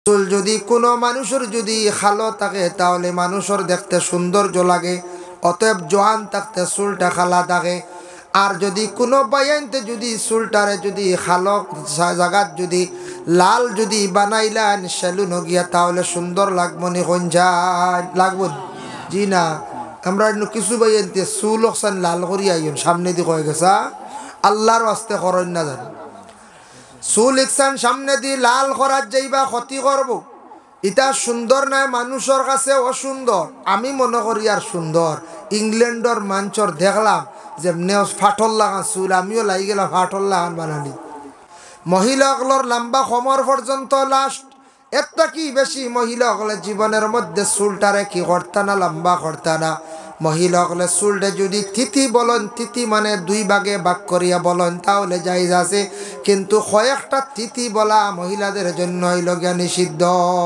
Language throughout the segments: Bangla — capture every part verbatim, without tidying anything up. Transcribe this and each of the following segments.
চুল যদি কোনো মানুষের যদি খালো থাকে তাহলে মানুষের দেখতে সৌন্দর্য লাগে। অতএব জোয়ান থাকতে চুলটা খালা থাকে। আর যদি কোনো বাইনতে যদি চুলটারে যদি খালো জায়গাত যদি লাল যদি বানাইলেন সেলুন গিয়া তাহলে সুন্দর লাগবো নি কোন যায় লাগবো জি না। আমরা কিছু বাইনতে চুল ওখান লাল করি আইন সামনে দিয়ে কয়ে গেছা আল্লাহর আস্তে করেন না জানি চুল ইকসান সামনে দিয়ে লাল করার যাইবা ক্ষতি করব। এটা সুন্দর নয়, মানুষের কাছে অসুন্দর। আমি মনে করি আর সুন্দর। ইংল্যান্ডর মাঞ্চর দেখলাম যে ফাটল লাগান চুল, আমিও লাগি গেলাম ফাটল লাগান বানানি। মহিলাগুলোর লম্বা কমর পর্যন্ত লাস্ট একটা কি বেশি মহিলাগুলো জীবনের মধ্যে চুলটারে কি করতা না লম্বা করতা না। মহিলাগুলো চুলটা যদি তিথি বলেন, তিথি মানে দুই ভাগে ভাগ করিয়া বলেন তাহলে জায়েজ আছে, কিন্তু কয়েকটা তিথি বলা মহিলাদের জন্য হইল গিয়া নিষিদ্ধ।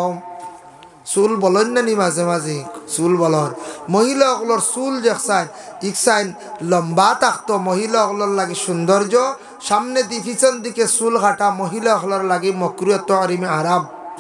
চুল বলেন না নি মাঝে মাঝে চুল বলন মহিলাগুলোর চুল দেখছেন ইকসাইন লম্বা থাকতো মহিলাগুলোর লাগে সৌন্দর্য, সামনে দি পিছন দিকে চুল কাটা মহিলাগুলোর লাগে মকরুহ তাহরিমে হারাম।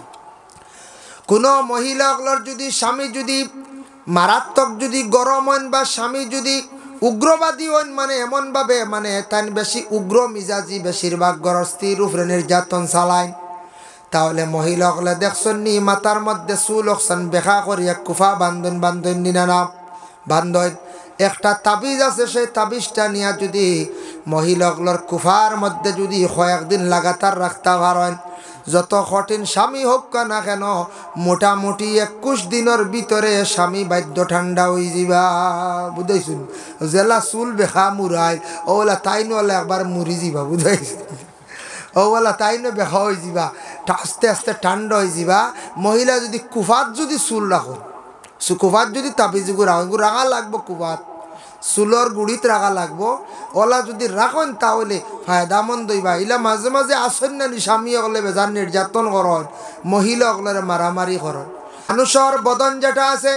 কোনো মহিলাগুলোর যদি স্বামী যদি মারাত্মক যদি গরম হন বা স্বামী যদি উগ্রবাদী হন, মানে এমনভাবে মানে তাই বেশি উগ্র মিজাজি বেশিরভাগ গরস্তির উপরে নির্যাতন চালায়, তাহলে মহিলাগুলো দেখছেন নি মাথার মধ্যে চুল অকসান বেখা করিয়া কুফা বান্ধন বান্ধন নিনা না বান্ধন একটা তাবিজ আছে, সেই তাবিজটা নিয়ে যদি মহিলাগুলোর কুফার মধ্যে যদি কয়েকদিন লাগাতার রাখতে পারেন, যত কঠিন স্বামী হোক না কেন মোটামুটি একুশ দিনের ভিতরে স্বামী বাদ্য ঠান্ডা হয়ে যাবা। বুঝাইছুন জেলা চুল বেখা মুরাই ওলা তাই নলে একবার মুড়ি যাবা। বুঝাইছুন ওলা তাই ন বেখা হয়ে যাবা, আস্তে আস্তে ঠান্ডা হয়ে যাবা। মহিলা যদি কুফাত যদি চুল রাখুন, কুফাত যদি তাবিজ রাখুন রাখা লাগবো, কুফাত চুলর গুড়িত রাখা লাগবো। ওলা যদি রাখেন তাহলে ফায়দামন্দ হইবা। ইলা মাঝে মাঝে আসেন না নি স্বামী অকলে বেজার নির্যাতন করন, মহিলা অকলের মারামারি করন। মানুষের বদন যেটা আছে,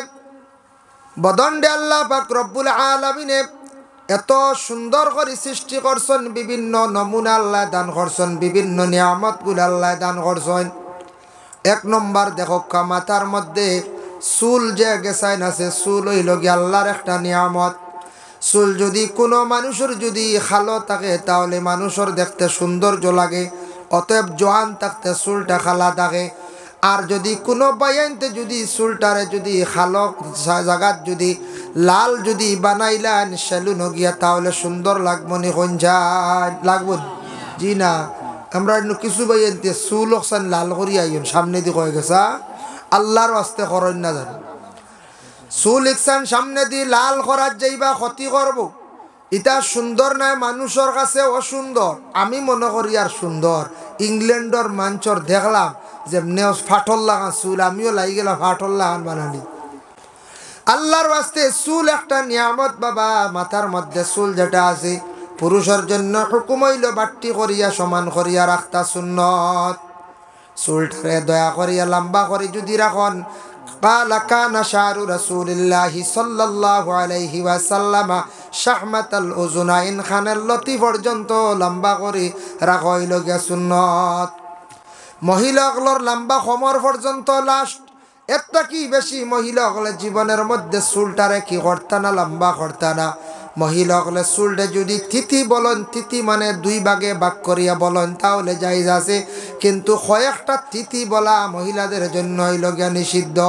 বদন দে আল্লাহ পাক রব্বুল আলামিনে এত সুন্দর করে সৃষ্টি করছেন, বিভিন্ন নমুনা আল্লাহ দান করছেন, বিভিন্ন নিয়ামত গুলো আল্লাহ দান করছেন। এক নম্বর দেখো মাথার মধ্যে চুল যে গেছাইন আছে, চুল হইল গিয়ে আল্লাহর একটা নিয়ামত। চুল যদি কোনো মানুষের যদি খালো থাকে তাহলে মানুষের দেখতে সৌন্দর্য লাগে। অতএব জোয়ান থাকতে চুলটা খালা থাকে। আর যদি কোনো বাইনতে যদি চুলটারে যদি খালো জায়গাত যদি লাল যদি বানাইলেন সেলুন গিয়া তাহলে সুন্দর লাগবো নি কোন যায় লাগবো জি না। আমরা কিছু বাইনতে চুল ওখান লাল করি আইন সামনে দিয়ে কয়ে গেছা আল্লাহর আস্তে করেন না জানি চুল ইকসান সামনে দিয়ে লাল করার যাইবা ক্ষতি করব। এটা সুন্দর নয়, মানুষের কাছে অসুন্দর। আমি মনে করি আর সুন্দর। ইংল্যান্ডর মাঞ্চর দেখলাম যে ফাটল লাগান চুল, আমিও লাগি গেলাম ফাটল লাগান বানানি। আল্লাহর ওয়াস্তে চুল একটা নিয়ামত বাবা। মাথার মধ্যে চুল যেটা আছে পুরুষের জন্য হুকুম হইল বাট্টি করিয়া সমান করিয়া রাখতা সুন্নত। চুলটারে দয়া করিয়া লম্বা করে যদি রাখন। قال كان شعر رسول الله صلى الله عليه وسلم شحمة الأذنين খানের লতি পর্যন্ত লম্বা করে রাখা হইল গিয়া সুন্নত। মহিলাগুলোর লম্বা কমর পর্যন্ত লাস্ট একটা কি বেশি মহিলাগুলো জীবনের মধ্যে চুলটারে কি করতা না লম্বা করতা না। মহিলাগুলো চুলটা যদি তিথি বলেন, তিথি মানে দুই ভাগে ভাগ করিয়া বলেন তাহলে জায়েজ আছে, কিন্তু কয়েকটা তিথি বলা মহিলাদের জন্য হইল গিয়া নিষিদ্ধ।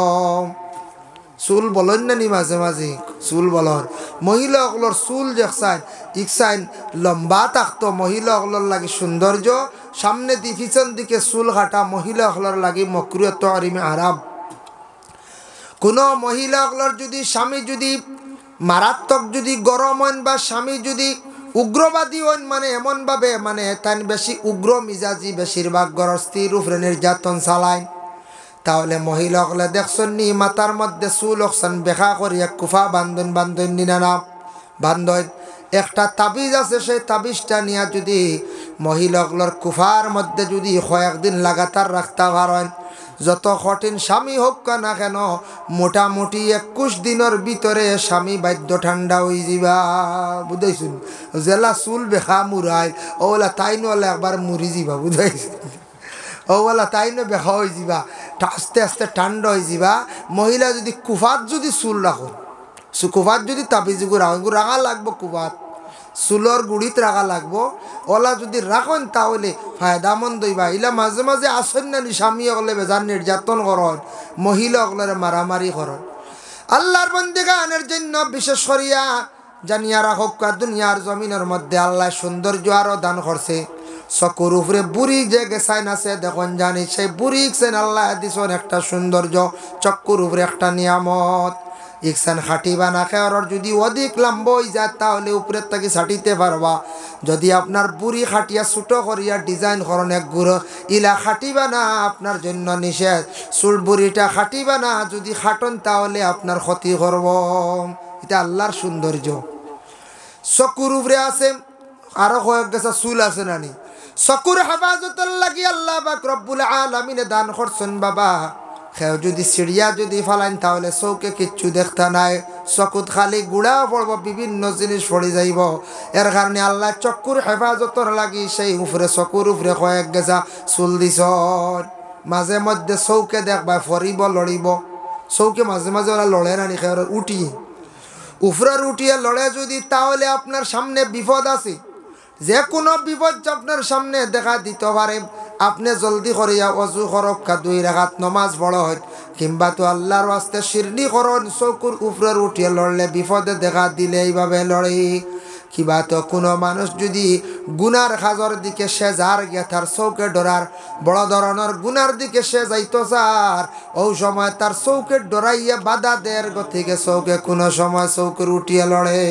চুল বলেন না নি মাঝে মাঝে চুল বলন মহিলাগুলোর চুল দেখছেন ইকসাইন লম্বা থাকতো মহিলাগুলোর লাগে সৌন্দর্য, সামনে দি পিছন দিকে চুল কাটা মহিলাগুলোর লাগে মকরুহ তাহরিমে হারাম। কোনো মহিলাগুলোর যদি স্বামী যদি মারাত্মক যদি গরম হন বা স্বামী যদি উগ্রবাদী হন, মানে এমনভাবে মানে তাই বেশি উগ্র মিজাজি বেশিরভাগ গরস্তির উপরে নির্যাতন চালায়, তাহলে মহিলাগুলো দেখছেন নি মাথার মধ্যে চুল অকসান বেখা করিয়া কুফা বান্ধন বান্ধন নিনা না বান্ধন একটা তাবিজ আছে, সেই তাবিজটা নিয়ে যদি মহিলাগুলোর কুফার মধ্যে যদি কয়েকদিন লাগাতার রাখতে পারেন, যত কঠিন স্বামী হোক না কেন মোটামুটি একুশ দিনের ভিতরে স্বামী বাদ্য ঠান্ডা হয়ে যাবা। বুঝাইছুন জেলা চুল বেখা মুরাই ওলা তাই নলে একবার মুড়ি যাবা। বুঝাইছুন ও বলা তাই না বেহা হয়ে যাবা, আস্তে আস্তে ঠান্ডা হয়ে যাবা। মহিলা যদি কুফাত যদি চুল রাখো, কুফাত যদি তাবিজুগু রাখো, রাখা লাগবো কুফাত, চুলর গুড়িত রাখা লাগবো। ওলা যদি রাখেন তাহলে ফায়দামন্দ হইবা। ইলা মাঝে মাঝে আসেন না স্বামী অকলে বেজার নির্যাতন করেন, মহিলা অকলের মারামারি করেন। আল্লাহর বান্দাগানের জন্য বিশেষ করিয়া জানিয়া রাখক, দুনিয়ার জমিনের মধ্যে আল্লাহ সৌন্দর্য আরো দান করছে। চকুর উপরে বুড়ি যে গেছাইন আছে দেখুন জানি, সেই বুড়ি ইকছেন আল্লাহ দিছেন একটা সৌন্দর্য, চকুর উপরে একটা নিয়ামত। ইকসান খাটিবা না খেয়ার যদি অধিক লম্বা হয়ে যায় তাহলে উপরের থেকে ছাটিতে পারবা। যদি আপনার বুড়ি খাটিয়া ছোটো করিয়া ডিজাইন করেন এক গুঁড়ো, ইলা খাটিবা না, আপনার জন্য নিষেধ। চুল বুড়িটা খাটিবা না, যদি খাটন তাহলে আপনার ক্ষতি করব। এটা আল্লাহর সৌন্দর্য। চকুর উপরে আছে আরো কয়েক গেছে চুল আছে নানি, চকুর হেফাজতের লাগি আল্লাহ পাক রব্বুল আলামিনে দান করছেন বাবা। খেও যদি সিঁড়িয়া যদি ফালাইন তাহলে চৌকে কিচ্ছু দেখতে নাই, চকুত খালি গুড়া পড়ব, বিভিন্ন জিনিস পড়ে যাইব। এর কারণে আল্লাহ চকুর হেফাজতর লাগি সেই উপরে চকুর উপরে কয়েক গেছা চুল দিছ। মাঝে মধ্যে চৌকে দেখবা ফরিব লড়িব, চৌকে মাঝে মাঝে ওরা লড়ে নানি খেয়ে উঠি উপরের উঠিয়ে লড়ে যদি, তাহলে আপনার সামনে বিপদ আছে, যে কোনো বিপদ আপনার সামনে দেখা দিতে পারে। আপনি জলদি করিয়া অজু করক্কা, দুই রাকাত নমাজ পড়ো হয়, কিংবা তো আল্লাহর ওয়াস্তে শিরনি করন। চৌকুর উপরের উঠিয়ে লড়লে বিপদে দেখা দিলে এইভাবে লড়ে। কিবা তো কোনো মানুষ যদি গুনার খাজর দিকে সে যার গিয়া তার চৌকে ডরার বড় ধরনের গুনার দিকে সে যাইতো চার, ওই সময় তার চৌকে ডরাইয়া বাধা দের গতিকে চৌকে কোনো সময় চৌকের উঠিয়ে লড়ে।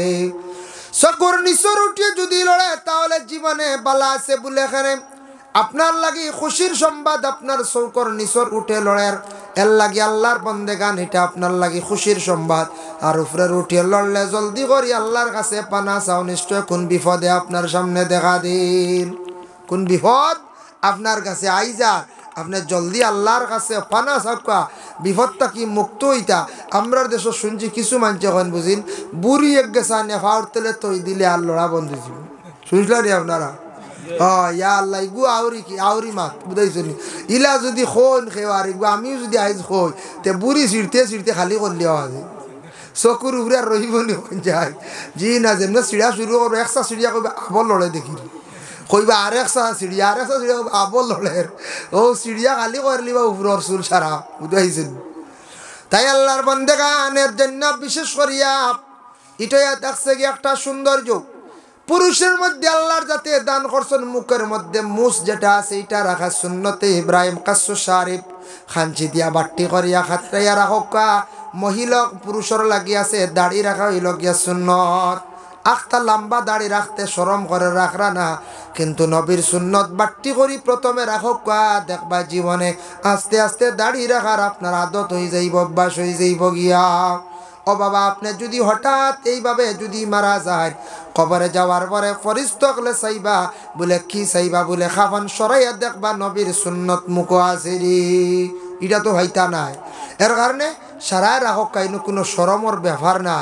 চকুর নিচর উঠিয়ে যদি লড়ে তাহলে জীবনে বালা আছে বলে এখানে আপনার লাগি খুশির সংবাদ। আপনার চৌকর নিচর উঠে লড়ের এর লাগি আল্লাহর বন্দেগান, এটা আপনার লাগি খুশির সংবাদ। আর উপরের উঠিয়ে লড়লে জলদি করি আল্লাহর কাছে পানা চাও, নিশ্চয় কোন বিপদে আপনার সামনে দেখা দিন, কোন বিপদ আপনার কাছে আই যা, আপনি জলদি আল্লাহর কাছে পানা চাকা, বিপদটা কি মুক্ত হইতা। আমরা দেশ শুনছি কিছু মানুষ যখন বুঝিন বুড়ি এক গেছা নেফা উঠতে তৈ দিলে আর লড়া বন্ধ ছিল, শুনলেন আপনারা? হ্যাঁ, ইয়া আল্লাহ ইগু আউরি কি আউরি মাত বুঝাইছো নি, ইলা যদি খোন খেয়ে আর ইগু আমিও যদি আইজ খই তে বুড়ি ছিঁড়তে ছিঁড়তে খালি করলে আছে চকুর উপরে আর রহিব নি যায়। জি না যেমন চিড়িয়া শুরু করবো, একসা চিড়িয়া কইবা আবল লড়ে দেখি, কইবা আর একসা চিড়িয়া আর একসা চিড়িয়া আবল লড়ের, ও চিড়িয়া খালি করলি বা উপরের চুল সারা বুঝাইছেন। তাই আল্লাহর বান্দাগানের জন্য বিশেষ করিয়া এটাই দেখছে কি একটা সৌন্দর্য। পুরুষের মধ্যে আল্লাহর যাতে দান করছেন মুখের মধ্যে মুস যেটা আছে এটা রাখা সুন্নতে ইব্রাহিম কাসু শারিফ খাঞ্চি দিয়া বাট্টি করিয়া খাতরাইয়া রাখা। মহিলা পুরুষের লাগি আছে দাড়ি রাখা হইল গিয়া সুন্নত। আখটা লম্বা দাড়ি রাখতে শরম করে রাখরা না, কিন্তু নবীর সুন্নত বাট্টি করি প্রথমে রাখা। দেখবা জীবনে আস্তে আস্তে দাড়ি রাখার আপনার আদত হয়ে যাইব, অভ্যাস হয়ে যাইব গিয়া। ও বাবা, আপনি যদি হঠাৎ এইভাবে যদি মারা যায়, কবরে যাওয়ার পরে ফরিস্তকলে চাইবা বলে কি চাইবা বলে খাফান সরাইয়া দেখবা নবীর সুন্নত মুখ আছে রে, এটা তো হইতা নাই। এর কারণে সারায় রাখক, কাইনো কোনো শরমর ব্যাপার নাই।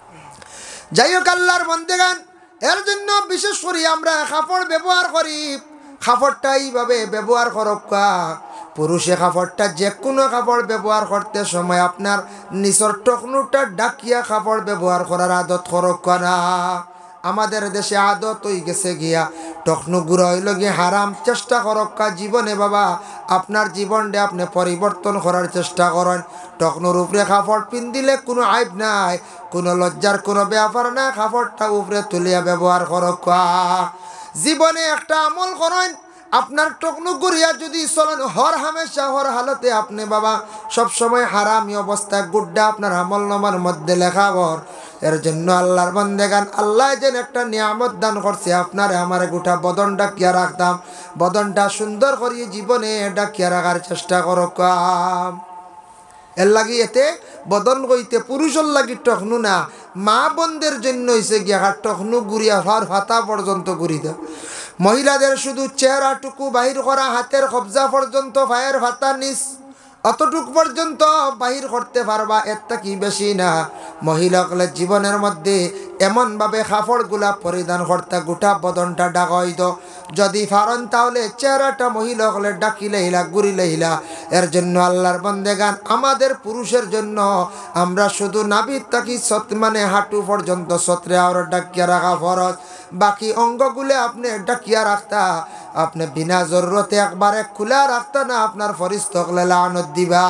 যাই হোক আল্লাহর বান্দাগান, এর জন্য বিশেষ করে আমরা কাপড় ব্যবহার করি, কাপড়টা এইভাবে ব্যবহার করক্কা। পুরুষে কাপড়টা যে কোনো কাপড় ব্যবহার করতে সময় আপনার নিচর টকনুটা ডাকিয়া কাপড় ব্যবহার করার আদত করক্কা না। আমাদের দেশে আদত হয়ে গেছে গিয়া টকনু গুঁড়ো হইল গিয়ে হারাম। চেষ্টা করক্কা জীবনে বাবা আপনার জীবনটা আপনি পরিবর্তন করার চেষ্টা করেন। টকনুর উপরে কাপড় পিন দিলে কোনো আইব নাই, কোনো লজ্জার কোনো ব্যাপার না। কাপড়টা উপরে তুলিয়া ব্যবহার করক্কা। জীবনে একটা আমল করেন, আপনার টকনু গুড়িয়া যদি চলেন হর হামেশা হর হালতে আপনি বাবা সবসময় হারামি অবস্থায় গুড্ডা আপনার আমল নামার মধ্যে লেখাবর। এর জন্য আল্লাহর বান্দাগান আল্লাহ যেন একটা নিয়ামত দান করছে আপনারে আমার গোটা বদন ডাকিয়া রাখতাম, বদনটা সুন্দর করিয়ে জীবনে ডাকিয়া রাখার চেষ্টা করকাম। এর লাগি এতে বদন কইতে পুরুষের লাগি টকনু না, মা বোনদের জন্য হয়েছে গিয়া টকনু গুড়িয়া ফার ফাতা পর্যন্ত গুড়ি দেয়। মহিলাদের শুধু চেহারাটুকু বাহির করা, হাতের কবজা পর্যন্ত, পায়ের ফাতা নিচ অতটুক পর্যন্ত বাহির করতে পারবা, এর কি বেশি না। মহিলাগুলো জীবনের মধ্যে এমনভাবে কাপড়গুলা পরিধান করতে গোটা বদনটা ঢাকা হইত। যদি পারেন তাহলে চেহারাটা মহিলাগুলো ডাকিলে হিলা ঘুরিলে হিলা। এর জন্য আল্লাহর বান্দেগান আমাদের পুরুষের জন্য আমরা শুধু নাভির থাকি সত মানে হাঁটু পর্যন্ত সত্রে আর ডাকিয়া রাখা ফরজ। বাকি অঙ্গগুলো আপনি ডাকিয়া রাখতা, আপনি বিনা জরুরতে একবারে খোলা রাখতা না, আপনার ফরিস্তকলে লানত দিবা।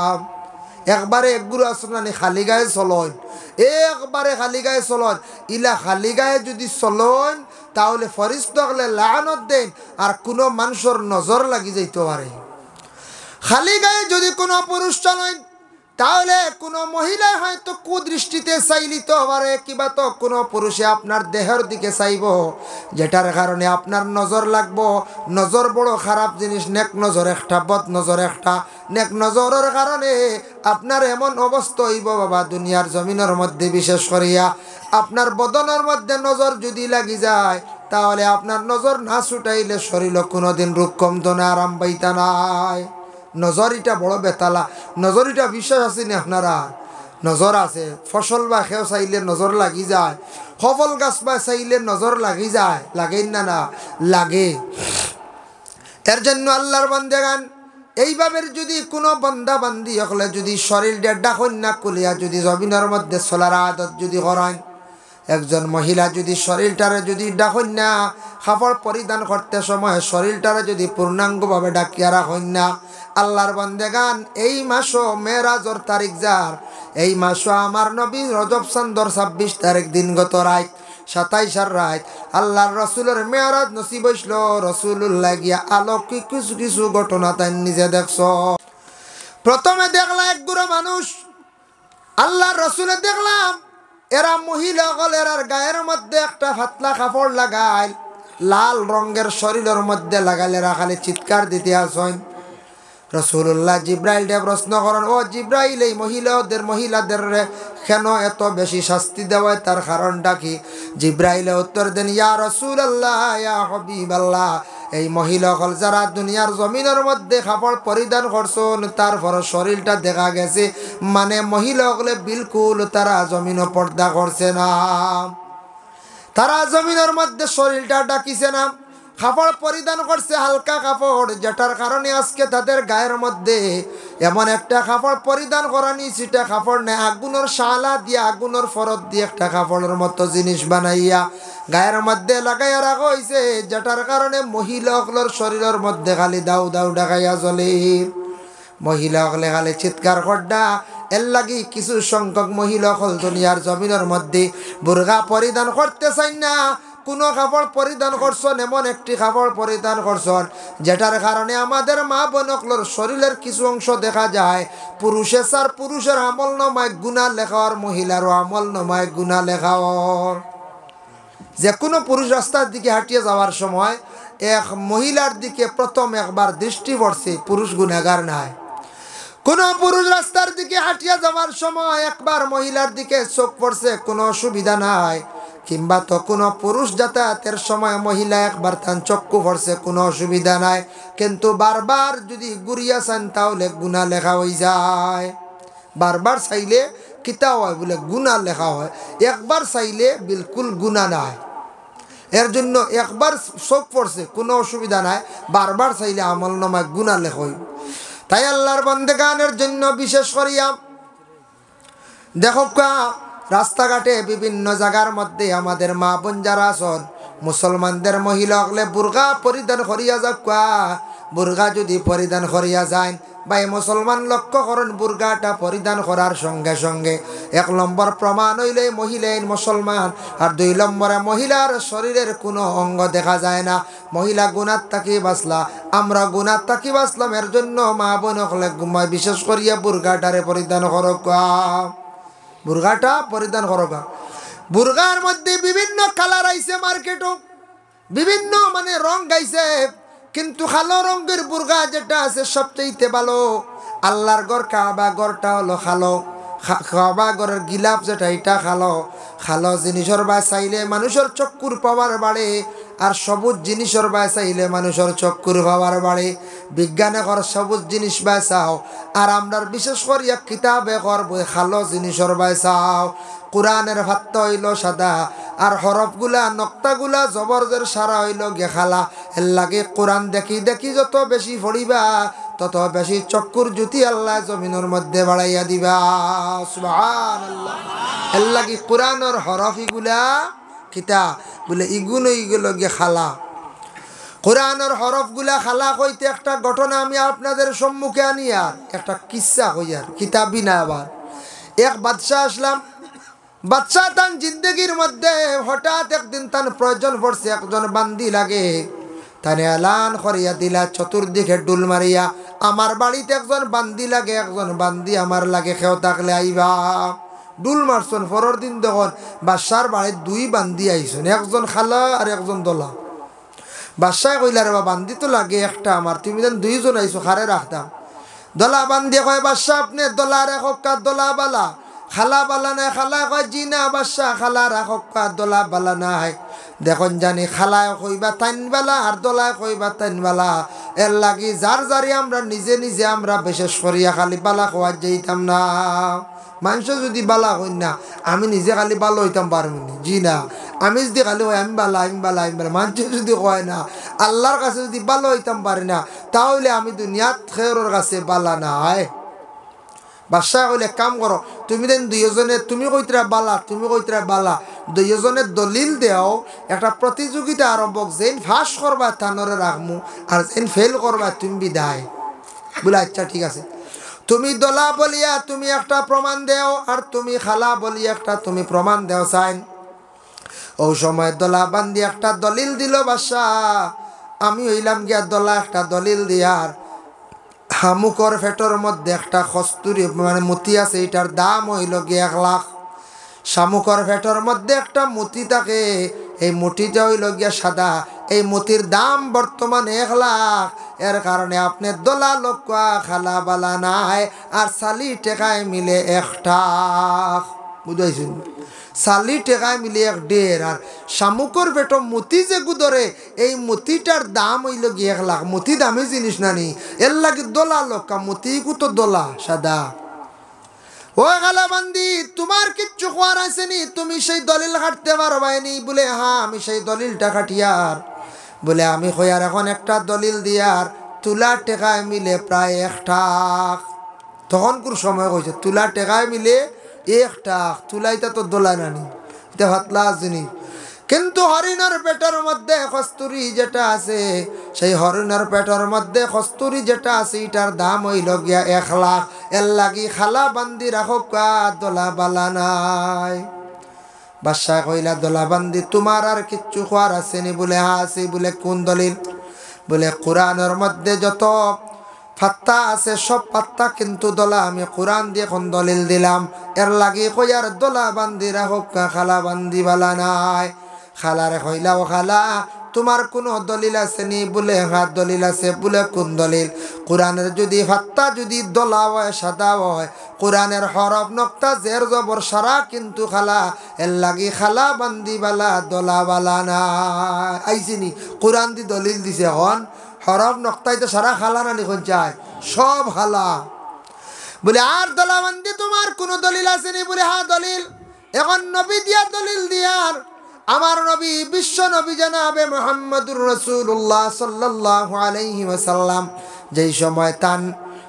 একবারে একগুলো আসলানি খালি গায়ে চলন, একবারে খালি গায়ে চলন। ইলা খালি গায়ে যদি চলন তাহলে ফরিস্তকলে লানত দেন আর কোনো মানুষের নজর লাগি যাইতে পারে। খালি গায়ে যদি কোনো পুরুষ চলেন তাহলে কোনো মহিলা হয়তো কুদৃষ্টিতে চাইলিতে পারে, কিবা তো কোনো পুরুষে আপনার দেহের দিকে চাইব, যেটার কারণে আপনার নজর লাগবো। নজর বড় খারাপ জিনিস, নেক নজর একটা, বদ নজর একটা। নেক নজরের কারণে আপনার এমন অবস্থা হইব বাবা দুনিয়ার জমিনের মধ্যে, বিশেষ করিয়া আপনার বদনের মধ্যে নজর যদি লাগি যায় তাহলে আপনার নজর না ছুটাইলে শরীর কোনোদিন রূপ কমতো না, আরাম পাইতা নাই। নজরিটা বড় বেতালা। নজরিটা বিশ্বাস আছে না আপনারা? নজর আছে। ফসল বা খেও চাইলে নজর লাগি যায়, সফল গাছ বা চাইলে নজর লাগি যায়, লাগে না? না লাগে। এর জন্য আল্লাহর বান্দাগান এইভাবে যদি কোনো বান্দা বান্দি হলে যদি শরীর ডেডা কন্যা কুলিয়া যদি জমিনের মধ্যে চলার আদত যদি করেন, একজন মহিলা যদি শরীরটারে যদি ডাকেন না, কাপড় পরিধান করতে সময় শরীরটারে যদি পূর্ণাঙ্গভাবে ডাকিয়া রাখেন না, আল্লাহর বান্দেগান এই মাসও মেরাজর তারিখ যার, এই মাসও আমার নবী রজব চন্দ্র ছাব্বিশ তারিখ দিনগত রাত সাতাইশার রাত আল্লাহর রসুলের মেয়ারাজ নসিব হইল। রসুল্লাহ গিয়া আলোকিক কিছু কিছু ঘটনা তাই নিজে দেখছ। প্রথমে দেখলা এক গুড়ো মানুষ, আল্লাহর রসুলে দেখলাম এরা মহিলা হল, এরার গায়ের মধ্যে একটা ফাতলা কাপড় লাগায়, লাল রঙের শরীরের মধ্যে লাগালে এরা খালি চিৎকার দিতে আসেন। রসুল্লাহ জিব্রাইল দে প্রশ্ন করেন, ও জিব্রাইল এই মহিলাদের মহিলাদের কেন এত বেশি শাস্তি দেওয়ায়, তার কারণটা কি? জিব্রাইলে উত্তর দেন, ইয়া রাসূলুল্লাহ ইয়া হাবিবাল্লাহ, এই মহিলা হল যারা দুনিয়ার জমিনের মধ্যে কাপড় পরিধান করছেন তারপর শরীরটা দেখা গেছে মানে মহিলা হলে বিলকুল তারা জমিন পর্দা করছে না, তারা জমিনের মধ্যে শরীরটা ডাকিছে না, কাপড় পরিধান করছে হালকা কাপড়, যেটার কারণে আজকে তাদের গায়ের মধ্যে এমন একটা কাপড় পরিধান করানি, সেটা কাপড় নেই, আগুনের শালা দিয়ে আগুনের ফরত দিয়ে একটা কাপড়ের মতো জিনিস বানাইয়া গায়ের মধ্যে লাগাইয়া রাখা হয়েছে, যেটার কারণে মহিলাগুলোর শরীরের মধ্যে খালি দাউ দাউ ডাকাইয়া জ্বলে। মহিলাগুলো খালি চিৎকার করডা। এর লাগি কিছু সংখ্যক মহিলা হল দুনিয়ার জমিনের মধ্যে বুরকা পরিধান করতে চাই না, কোনো কাপড় পরিধান করছেন এমন একটি কাপড় পরিধান করছেন যেটার কারণে আমাদের মা বোনকলোর শরীরের কিছু অংশ দেখা যায়। পুরুষের সার পুরুষের আমল নমায় গুণা লেখাওয়ার, মহিলারও আমল নমায় গুণা লেখাওয়ার। যে কোনো পুরুষ রাস্তার দিকে হাঁটিয়ে যাওয়ার সময় এক মহিলার দিকে প্রথম একবার দৃষ্টি পড়ছে, পুরুষ গুণাগার নাই। কোনো পুরুষ রাস্তার দিকে হাঁটিয়ে যাওয়ার সময় একবার মহিলার দিকে চোখ পড়ছে, কোনো অসুবিধা নাই। কিংবা তো কোনো পুরুষ যাতায়াতের সময় মহিলা একবার তার চক্ষু পড়ছে, কোনো অসুবিধা নাই। কিন্তু বারবার যদি ঘুরিয়া চান তাহলে গুণা লেখা হয়ে যায়। বারবার চাইলে কিতা হয় বলে গুণা লেখা হয়, একবার চাইলে বিলকুল গুণা নাই। এর জন্য একবার চোখ পড়ছে কোনো অসুবিধা নাই, বারবার চাইলে আমল নামায় গুণা লেখা হয়। তাই আল্লাহর বান্দেগানের জন্য বিশেষ করিয়া দেখো রাস্তাঘাটে বিভিন্ন জায়গার মধ্যে আমাদের মা বোন যারা আছেন, মুসলমানদের মহিলা হলে বুরকা পরিধান করিয়া যাক। বুরকা যদি পরিধান করিয়া যায় ভাই মুসলমান লক্ষ্য করেন, বুরকাটা পরিধান করার সঙ্গে সঙ্গে এক নম্বর প্রমাণ হইলে মহিলাই মুসলমান, আর দুই নম্বরে মহিলার শরীরের কোনো অঙ্গ দেখা যায় না। মহিলা গুনার তাকি বাঁচলা, আমরা গুনার তাকি বাঁচলাম। এর জন্য মা বোন হলে ঘুমায় বিশেষ করিয়া বুরকাটারে পরিধান করক, বুরকাটা পরিধান করক। বুরকার মধ্যে বিভিন্ন কালার আইছে মার্কেটও, বিভিন্ন মানে রং গাইছে, কিন্তু কালো রঙের বুরকা যেটা আছে সবচেয়ে ভালো। আল্লাহর ঘর কাবা ঘরটা হলো কালো, কাবা ঘরের গিলাপ যেটা এটা কালো। কালো জিনিসের বা চাইলে মানুষের চক্ষুর পাওয়ার বাড়ে। আর সবুজ জিনিসের বাই চাইলে মানুষের চক্ষুর পাওয়ার বাড়ে। বিজ্ঞানে কর সবুজ জিনিস বাই চাও, আর আমরার বিশেষ করিয়া কিতাবে কর বই খালো জিনিসের বাই চাও। কোরআনের ভাত্ত হইল সাদা, আর হরফগুলা নক্তাগুলা জবরজের সারা হইল গেখালা। এর লাগে কোরআন দেখি দেখি যত বেশি পড়িবা তত বেশি চক্ষুর জ্যোতি আল্লাহ জমিনের মধ্যে বাড়াইয়া দিবা। সুবহানাল্লাহ। এর লাগে কোরআনের হরফিগুলা কিতা বলে ইগুলো ইগুলো গে খালা। কোরআনের হরফগুলা খালা কইতে একটা ঘটনা আমি আপনাদের সম্মুখে আনি, আর একটা কিসা কই, আর কিতাবি না। আবার এক বাদশাহ আসলাম, বাদশাহ তান জিন্দগির মধ্যে হঠাৎ একদিন তান প্রয়োজন পড়ছে একজন বান্দি লাগে। তানে এলান করিয়া দিলা চতুর্দিকে ডুল মারিয়া, আমার বাড়িতে একজন বান্দি লাগে, একজন বান্দি আমার লাগে, কেউ থাকলে আইবা। ডুল মারছন পরের দিন তখন বাদশার বাড়ির দুই বান্দি আইসন, একজন খালা আর একজন দোলা। বাদশাহ কইলা রে বা বান্দি তো লাগে একটা আমার, তুমি যেন দুইজন আইসো খারে রাখতাম। দোলা বান্দি কয় বাদশাহ আপনি দোলা রেখক কা দোলা বালা, খালা বালা নাই। খালা কয় জি না বাদশাহ, খালা রাখক কা দোলা বালা নাই। দেখুন জানি খালায় কইবা তাইন বালা আর দোলায় কইবা তাইন বালা। এর লাগি যার যারি আমরা নিজে নিজে আমরা বিশেষ করিয়া খালি বালা খোয়া যাইতাম না। মানুষ যদি বালা হই না, আমি নিজে খালি ভালো হইতাম পারবো না। জি না, আমি যদি খালি হয় আমি বালা আমি বালা আমি বালা, মানুষ যদি কয় না আল্লাহর কাছে যদি ভালো হইতাম পারি না, তাহলে আমি দুনিয়াত খেয়রের কাছে বালা নাই। বাদশাহ কইলে কাম করো, তুমি দেন দুইজনে, তুমি কইতরা বালা তুমি কইতরা বালা, দুইজনের দলিল দেও, একটা প্রতিযোগিতা আরম্ভ, যেন ফাঁস করবা থানরে রাখমু, আর যেন ফেল করবা তুমি বিদায়। বলে আচ্ছা ঠিক আছে, তুমি দলা বলিয়া তুমি একটা প্রমাণ দেও, আর তুমি খালা বলিয়া একটা তুমি প্রমাণ দেও চাইন। ও সময় দলা বান্দি একটা দলিল দিল বাদশাহ। আমি হইলাম গিয়া দলা একটা দলিল দিয়ার, হামুকর ফেটর মধ্যে একটা কস্তুরি মানে মতি আছে, এটার দাম হইল গিয়ে এক লাখ। শামুকর ফেটর মধ্যে একটা মতি থাকে, এই মতিটা হইল গিয়া সাদা, এই মতির দাম বর্তমানে এক লাখ। এর কারণে আপনি দোলা লোক খালা বালা নাই, আর সালি টেকায় মিলে একটা, বুঝাইছেন? সালি টেকায় মিলে এক ডের। আর শামুকর পেটো মতি যে গুদরে, এই মতিটার দাম হইল গিয়ে এক লাখ। মতি দামি জিনিস নানি, এর লাগে দোলা লোক মতি কুতো দোলা সাদা। ও খালা বান্দি, তোমার কিচ্ছু খোয়ার আসেনি, তুমি সেই দলিল কাটতে পারবাইনি? বলে হ্যাঁ আমি সেই দলিলটা কাটিয়ার। বলে আমি কইয়ার এখন একটা দলিল দিয়ার তুলা টেকায় মিলে প্রায় একটা। তখনকার সময় কইছে তুলা টেকায় মিলে একটা, তুলাইটা তো দোলা নানি, এটা হাতলা জিনিস। কিন্তু হরিণের পেটের মধ্যে কস্তুরি যেটা আছে, সেই হরিণের পেটের মধ্যে কস্তুরি যেটা আছে, এটার দাম হইল গিয়া এক লাখ। এর লাগি খালা বান্দি রাখো কা দোলা বালা নাই। বাদশাহ কইলা দোলা বান্দি তোমার আর কিচ্ছু খোয়ার আসেনি? বলে হ্যাঁ আছে। বলে কোন দলিল? বলে কোরআনের মধ্যে যত পাত্তা আছে সব পাত্তা কিন্তু দোলা আমি কোরআন দিয়ে এখন দলিল দিলাম। এর লাগি কইয়ার দোলা বান্দি রাখো কা খালা বান্দি বালা নাই। খালারে কইলা ও খালা তোমার কোনো দলিল আছে নি? বলে হ্যাঁ দলিল আছে। বলে কোন দলিল? কোরআনের যদি ফাত্তা যদি দলা হয় সাদা হয়, কোরআনের হরফ নক্তা জের জবর সারা কিন্তু খালা। এর লাগি খালা বান্দি বালা দলা বালা না। আইসিনি কোরআন দি দলিল দিছে, এখন হরফ নক্তাই তো সারা খালা না লিখন চায় সব খালা। বলে আর দলা বান্দি তোমার কোনো দলিল আছে নি? বলে হ্যাঁ দলিল। এখন নবী দিয়া দলিল দিয়ার, আমার নবী বিশ্ব নবী জানাবে মুহাম্মদুর রাসূলুল্লাহ সাল্লাল্লাহু আলাইহি ওয়াসাল্লাম যেই সময় তান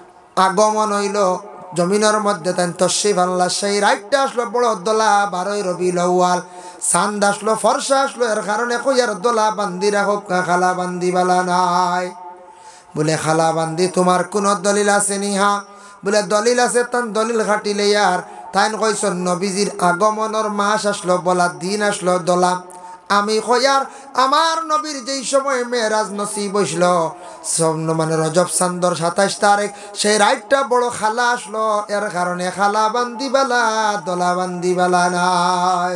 আগমন হইল জমিনের মধ্যে, তান তশরিফ আল্লাহ, সেই রাইটটা আসলো বড় দোলা বারোই রবিউল আউয়াল, চাঁদ আসলো ফর্সা আসলো। এর কারণে কইয়ার দোলা বান্দি রাখো খালা বান্দি বালা নাই। বলে খালা বান্দি তোমার কোনো দলিল আছে নি? হ্যাঁ। বলে দলিল আছে। তান দলিল ঘাটিলে আর তাইন কইসন নবীজির আগমনের মাস আসলো, বলার দিন আসলো দোলা। আমি কইয়ার আমার নবীর যেই সময় মেরাজ নসিব হইছিল মানে রজব চান্দর সাতাইশ তারিখ, সেই রাইটটা বড় খালা আসলো। এর কারণে খালা বান্দি বালা দোলা বান্দি বালা নাই।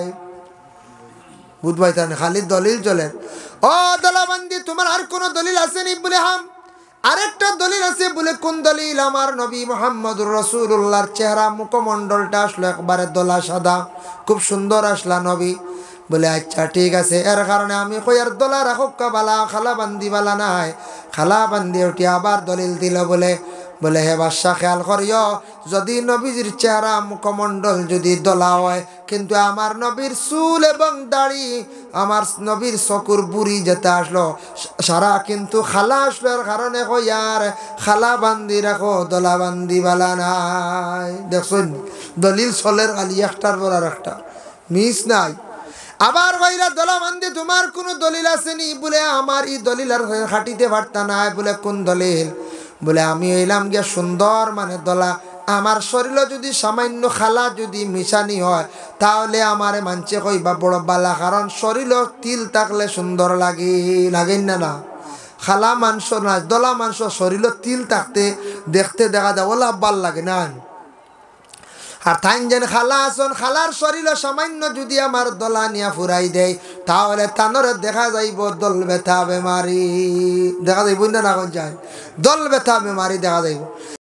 বুঝবাই তার খালি দলিল চলে। ও দোলা বান্দি তোমার আর কোনো দলিল আছে নি? বলে হাম আরেকটা দলিল আছে। বলে কোন দলিল? আমার নবী মুহাম্মদুর রাসূলুল্লাহর চেহারা মুখমণ্ডলটা আসলো একবারে দোলা সাদা, খুব সুন্দর আসলা নবী। বলে আচ্ছা ঠিক আছে। এর কারণে আমি কই আর দলা রাখক্কা বালা খালা বান্দি বালা নাই। খালা বান্দি উঠি আবার দলিল দিল বলে বলে হে বাদশা খেয়াল করিও, যদি নবীজির চেহারা মুখমণ্ডল যদি দলা হয়, কিন্তু আমার নবীর চুল এবং দাড়ি, আমার নবীর চকুর বুড়ি যেতে আসলো সারা কিন্তু খালা আসলো। এর কারণে কই আর খালা বান্দি রাখো, দলা বান্দি বালা নাই। দেখুন দলিল চলের আলি একটার পর আর একটা মিস নাই। আবার কইরা দলা বান্দি তোমার কোনো দলিল আসেনি? বলে আমার এই দলিল আর খাটিতে পারতা নাই। বলে কোন দলিল? বলে আমি এলাম গিয়া সুন্দর মানে দলা, আমার শরীর যদি সামান্য খালা যদি মিশানি হয় তাহলে আমারে মানছে কইবা বড় বালা, কারণ শরীর তিল থাকলে সুন্দর লাগে, লাগেন না না? খালা মাংস না দলা মাংস শরীর তিল থাকতে দেখতে দেখা যায় ওলা ভাল লাগে না। আর থাইন যেন খালা আসন, খালার শরীর সামান্য যদি আমার দলা নিয়া ফুরাই দেয় তাহলে তানরে দেখা যাইব দল ব্যথা বেমারি, দেখা যাইব না না যায় দল ব্যথা বেমারি দেখা যাইব।